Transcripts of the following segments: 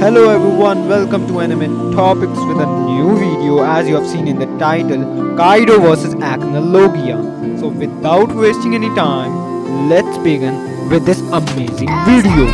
Hello everyone, welcome to AnimeTopics with a new video. As you have seen in the title, Kaido vs Acnologia. So without wasting any time, let's begin with this amazing video.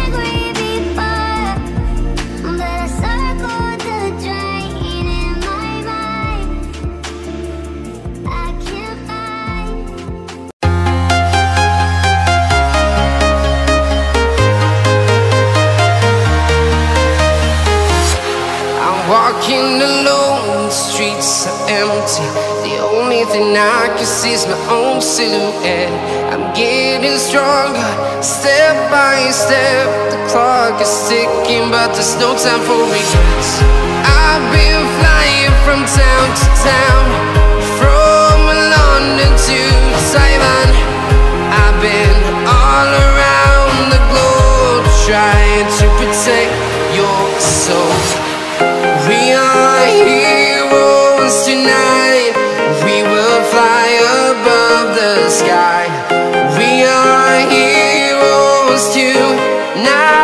Walking alone, the streets are empty. The only thing I can see is my own silhouette. I'm getting stronger, step by step. The clock is ticking, but there's no time for regrets. I've been flying from town to town, from London to Taiwan. I've been all around the globe, trying to protect your soul. We are heroes tonight. We will fly above the sky. We are heroes tonight.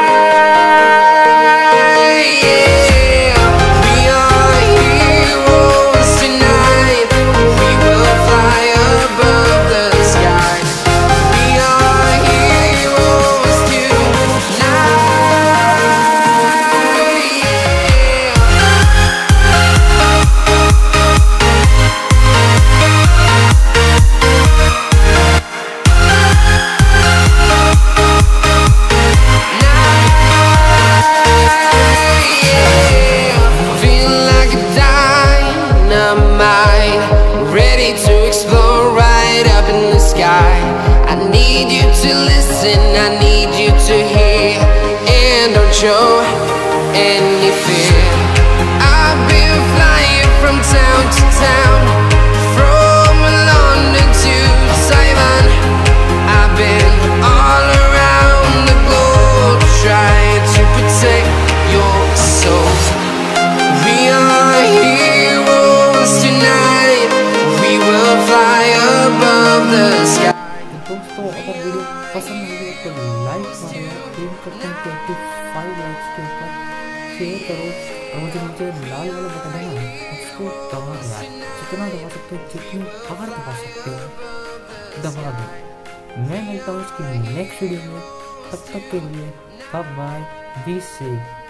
Yeah. We are heroes tonight. We will fly above the sky. We are heroes tonight. I need you to listen, I need you to hear, and don't show any fear. I've been flying from town to town, from London to Taiwan. I've been all around the globe, trying to protect your soul. We are heroes tonight. We will fly above the sky. दोस्तों अगर video पसंद आई तो like मारो, M करते हैं 25 likes के ऊपर, share करो और मुझे नीचे लाल वाला बटन है ना उसको दबा दो यार, जितना दबा सकते हो, जितनी बार दबा सकते हो दबा दो। मैं मिलता हूँ इसकी नेक्स्ट वीडियो में, तब तक के लिए बाय बाय, बी सेफ।